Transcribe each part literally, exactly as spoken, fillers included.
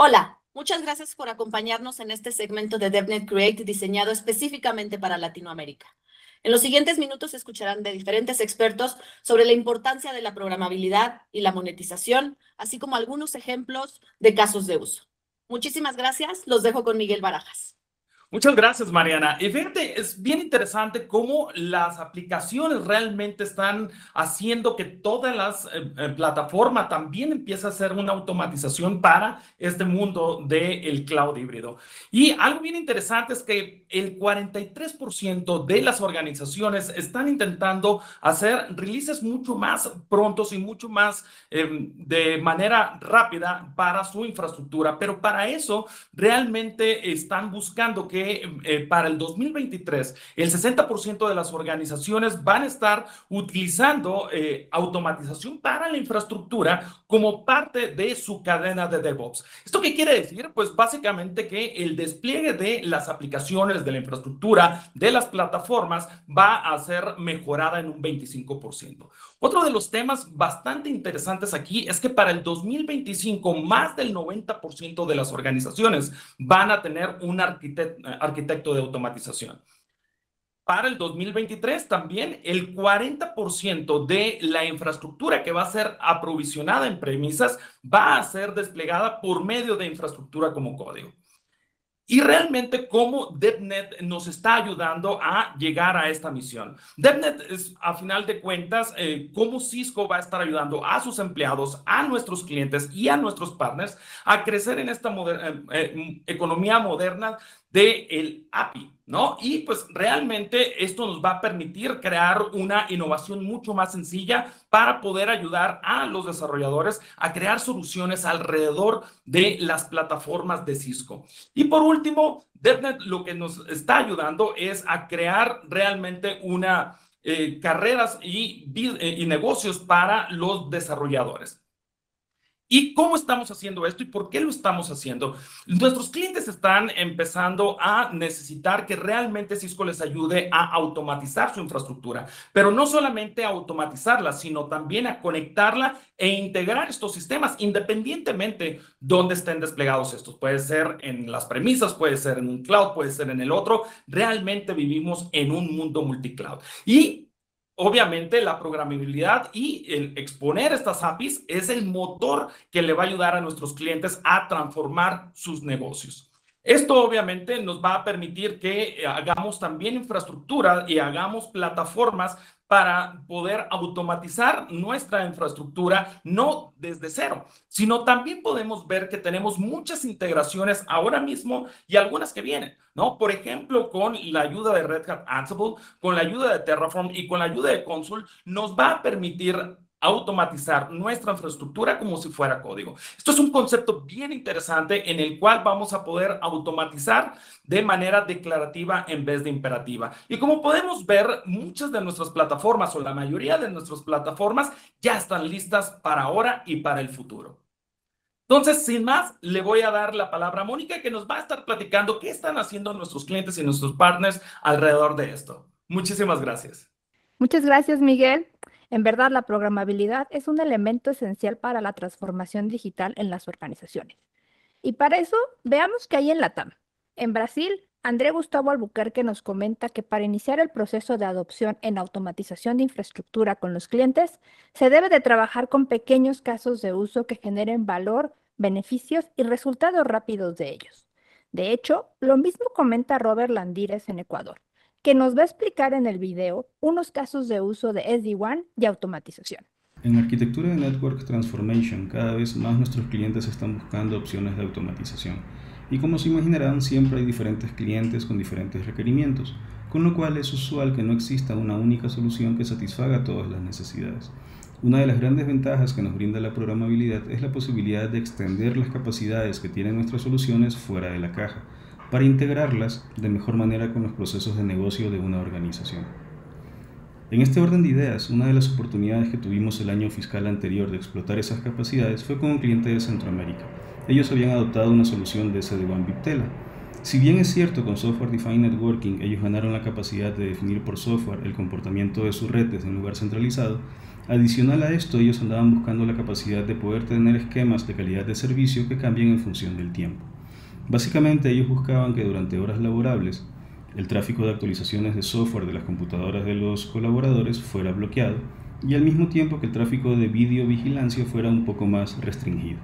Hola, muchas gracias por acompañarnos en este segmento de DevNet Create diseñado específicamente para Latinoamérica. En los siguientes minutos escucharán de diferentes expertos sobre la importancia de la programabilidad y la monetización, así como algunos ejemplos de casos de uso. Muchísimas gracias, los dejo con Miguel Barajas. Muchas gracias, Mariana. Y fíjate, es bien interesante cómo las aplicaciones realmente están haciendo que todas las eh, eh, plataformas también empiece a hacer una automatización para este mundo del cloud híbrido. Y algo bien interesante es que el cuarenta y tres por ciento de las organizaciones están intentando hacer releases mucho más prontos y mucho más eh, de manera rápida para su infraestructura, pero para eso realmente están buscando que Eh, para el dos mil veintitrés el sesenta por ciento de las organizaciones van a estar utilizando eh, automatización para la infraestructura como parte de su cadena de DevOps. ¿Esto qué quiere decir? Pues básicamente que el despliegue de las aplicaciones, de la infraestructura, de las plataformas va a ser mejorada en un veinticinco por ciento. Otro de los temas bastante interesantes aquí es que para el dos mil veinticinco más del noventa por ciento de las organizaciones van a tener un arquitecto, arquitecto de automatización. Para el dos mil veintitrés también el cuarenta por ciento de la infraestructura que va a ser aprovisionada en premisas va a ser desplegada por medio de infraestructura como código. Y realmente cómo DevNet nos está ayudando a llegar a esta misión. DevNet es, a final de cuentas, eh, cómo Cisco va a estar ayudando a sus empleados, a nuestros clientes y a nuestros partners a crecer en esta moder eh, economía moderna del A P I, ¿no? Y pues realmente esto nos va a permitir crear una innovación mucho más sencilla para poder ayudar a los desarrolladores a crear soluciones alrededor de las plataformas de Cisco. Y por último, DevNet lo que nos está ayudando es a crear realmente una eh, carreras y, y negocios para los desarrolladores. ¿Y cómo estamos haciendo esto y por qué lo estamos haciendo? Nuestros clientes están empezando a necesitar que realmente Cisco les ayude a automatizar su infraestructura, pero no solamente a automatizarla, sino también a conectarla e integrar estos sistemas independientemente donde estén desplegados estos. Puede ser en las premisas, puede ser en un cloud, puede ser en el otro. Realmente vivimos en un mundo multicloud. Y obviamente la programabilidad y el exponer estas A P Is es el motor que le va a ayudar a nuestros clientes a transformar sus negocios. Esto obviamente nos va a permitir que hagamos también infraestructura y hagamos plataformas para poder automatizar nuestra infraestructura, no desde cero, sino también podemos ver que tenemos muchas integraciones ahora mismo y algunas que vienen, ¿no? Por ejemplo, con la ayuda de Red Hat Ansible, con la ayuda de Terraform y con la ayuda de Consul, nos va a permitir automatizar nuestra infraestructura como si fuera código. Esto es un concepto bien interesante en el cual vamos a poder automatizar de manera declarativa en vez de imperativa. Y como podemos ver, muchas de nuestras plataformas o la mayoría de nuestras plataformas ya están listas para ahora y para el futuro. Entonces, sin más, le voy a dar la palabra a Mónica, que nos va a estar platicando qué están haciendo nuestros clientes y nuestros partners alrededor de esto. Muchísimas gracias. Muchas gracias, Miguel. En verdad, la programabilidad es un elemento esencial para la transformación digital en las organizaciones. Y para eso, veamos qué hay en LATAM. En Brasil, André Gustavo Albuquerque nos comenta que para iniciar el proceso de adopción en automatización de infraestructura con los clientes, se debe de trabajar con pequeños casos de uso que generen valor, beneficios y resultados rápidos de ellos. De hecho, lo mismo comenta Robert Landírez en Ecuador, que nos va a explicar en el video unos casos de uso de S D WAN y automatización. En arquitectura de Network Transformation, cada vez más nuestros clientes están buscando opciones de automatización. Y como se imaginarán, siempre hay diferentes clientes con diferentes requerimientos, con lo cual es usual que no exista una única solución que satisfaga todas las necesidades. Una de las grandes ventajas que nos brinda la programabilidad es la posibilidad de extender las capacidades que tienen nuestras soluciones fuera de la caja, para integrarlas de mejor manera con los procesos de negocio de una organización. En este orden de ideas, una de las oportunidades que tuvimos el año fiscal anterior de explotar esas capacidades fue con un cliente de Centroamérica. Ellos habían adoptado una solución de S D WAN Viptela. Si bien es cierto con Software Defined Networking ellos ganaron la capacidad de definir por software el comportamiento de su red desde un lugar centralizado, adicional a esto ellos andaban buscando la capacidad de poder tener esquemas de calidad de servicio que cambien en función del tiempo. Básicamente ellos buscaban que durante horas laborables el tráfico de actualizaciones de software de las computadoras de los colaboradores fuera bloqueado y al mismo tiempo que el tráfico de videovigilancia fuera un poco más restringido.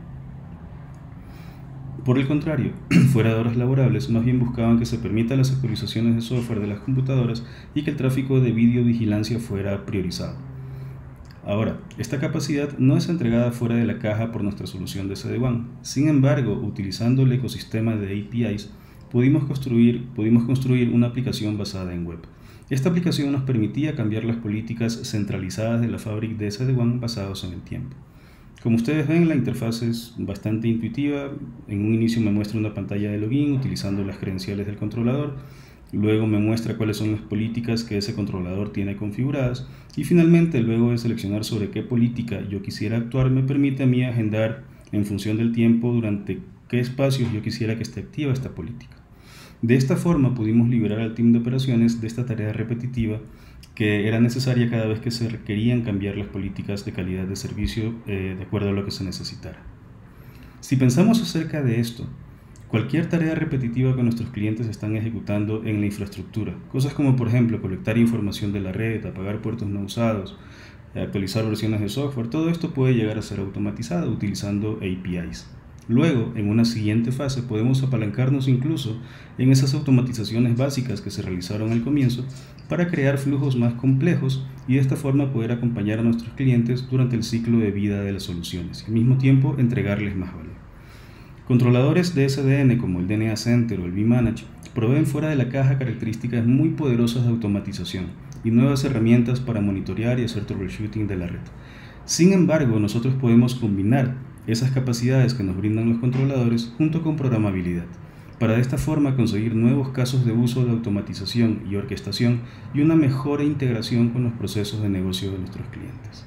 Por el contrario, fuera de horas laborables, más bien buscaban que se permitan las actualizaciones de software de las computadoras y que el tráfico de videovigilancia fuera priorizado. Ahora, esta capacidad no es entregada fuera de la caja por nuestra solución de C D WAN. Sin embargo, utilizando el ecosistema de A P Is, pudimos construir, pudimos construir una aplicación basada en web. Esta aplicación nos permitía cambiar las políticas centralizadas de la Fabric de C D WAN basados en el tiempo. Como ustedes ven, la interfaz es bastante intuitiva. En un inicio me muestra una pantalla de login utilizando las credenciales del controlador. Luego me muestra cuáles son las políticas que ese controlador tiene configuradas. Y finalmente, luego de seleccionar sobre qué política yo quisiera actuar, me permite a mí agendar en función del tiempo durante qué espacios yo quisiera que esté activa esta política. De esta forma pudimos liberar al team de operaciones de esta tarea repetitiva que era necesaria cada vez que se requerían cambiar las políticas de calidad de servicio eh, de acuerdo a lo que se necesitara. Si pensamos acerca de esto, cualquier tarea repetitiva que nuestros clientes están ejecutando en la infraestructura, cosas como por ejemplo colectar información de la red, apagar puertos no usados, actualizar versiones de software, todo esto puede llegar a ser automatizado utilizando A P Is. Luego, en una siguiente fase, podemos apalancarnos incluso en esas automatizaciones básicas que se realizaron al comienzo para crear flujos más complejos y de esta forma poder acompañar a nuestros clientes durante el ciclo de vida de las soluciones y al mismo tiempo entregarles más valor. Controladores de S D N como el D N A Center o el vManage proveen fuera de la caja características muy poderosas de automatización y nuevas herramientas para monitorear y hacer troubleshooting de la red. Sin embargo, nosotros podemos combinar esas capacidades que nos brindan los controladores junto con programabilidad, para de esta forma conseguir nuevos casos de uso de automatización y orquestación y una mejor integración con los procesos de negocio de nuestros clientes.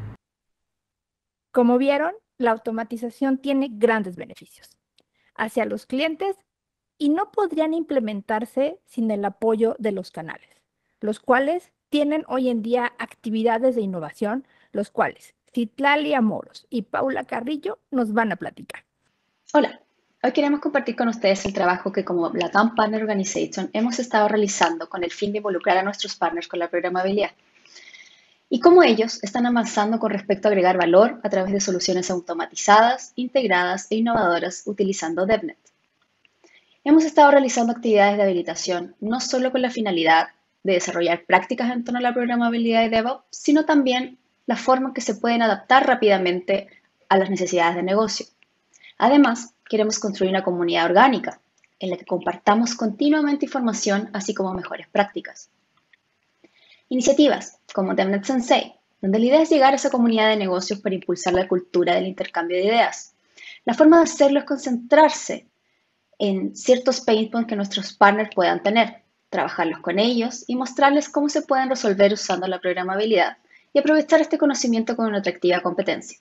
Como vieron, la automatización tiene grandes beneficios hacia los clientes y no podrían implementarse sin el apoyo de los canales, los cuales tienen hoy en día actividades de innovación, los cuales Citlali Amoros y Paula Carrillo nos van a platicar. Hola, hoy queremos compartir con ustedes el trabajo que como LATAM Partner Organization hemos estado realizando con el fin de involucrar a nuestros partners con la programabilidad y cómo ellos están avanzando con respecto a agregar valor a través de soluciones automatizadas, integradas e innovadoras utilizando DevNet. Hemos estado realizando actividades de habilitación no solo con la finalidad de desarrollar prácticas en torno a la programabilidad y DevOps, sino también la forma en que se pueden adaptar rápidamente a las necesidades de negocio. Además, queremos construir una comunidad orgánica en la que compartamos continuamente información, así como mejores prácticas. Iniciativas como DevNet Sensei, donde la idea es llegar a esa comunidad de negocios para impulsar la cultura del intercambio de ideas. La forma de hacerlo es concentrarse en ciertos pain points que nuestros partners puedan tener, trabajarlos con ellos y mostrarles cómo se pueden resolver usando la programabilidad y aprovechar este conocimiento con una atractiva competencia.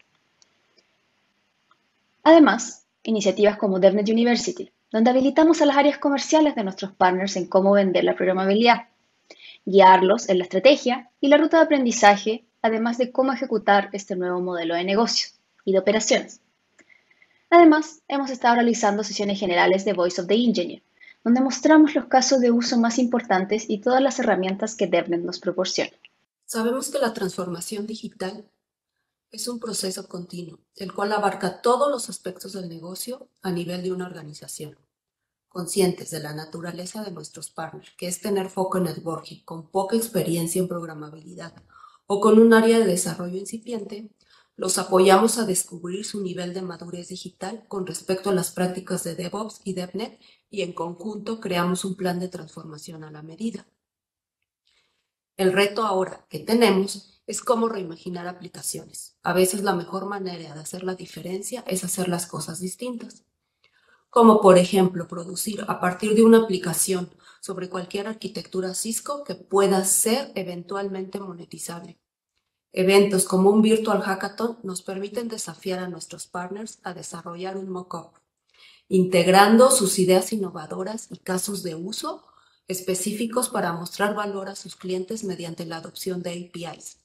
Además, iniciativas como DevNet University, donde habilitamos a las áreas comerciales de nuestros partners en cómo vender la programabilidad, guiarlos en la estrategia y la ruta de aprendizaje, además de cómo ejecutar este nuevo modelo de negocio y de operaciones. Además, hemos estado realizando sesiones generales de Voice of the Engineer, donde mostramos los casos de uso más importantes y todas las herramientas que DevNet nos proporciona. Sabemos que la transformación digital es un proceso continuo, el cual abarca todos los aspectos del negocio a nivel de una organización. Conscientes de la naturaleza de nuestros partners, que es tener foco en networking, con poca experiencia en programabilidad o con un área de desarrollo incipiente, los apoyamos a descubrir su nivel de madurez digital con respecto a las prácticas de DevOps y DevNet y en conjunto creamos un plan de transformación a la medida. El reto ahora que tenemos es cómo reimaginar aplicaciones. A veces la mejor manera de hacer la diferencia es hacer las cosas distintas. Como por ejemplo producir a partir de una aplicación sobre cualquier arquitectura Cisco que pueda ser eventualmente monetizable. Eventos como un Virtual Hackathon nos permiten desafiar a nuestros partners a desarrollar un mock-up. integrando sus ideas innovadoras y casos de uso específicos para mostrar valor a sus clientes mediante la adopción de A P Is.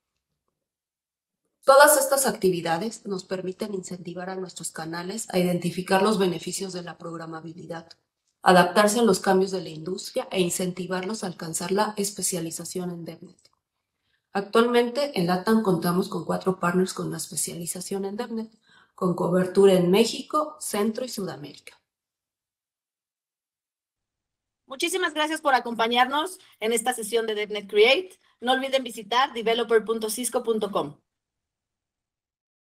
Todas estas actividades nos permiten incentivar a nuestros canales a identificar los beneficios de la programabilidad, adaptarse a los cambios de la industria e incentivarlos a alcanzar la especialización en DevNet. Actualmente en LATAM contamos con cuatro partners con la especialización en DevNet, con cobertura en México, Centro y Sudamérica. Muchísimas gracias por acompañarnos en esta sesión de DevNet Create. No olviden visitar developer punto cisco punto com.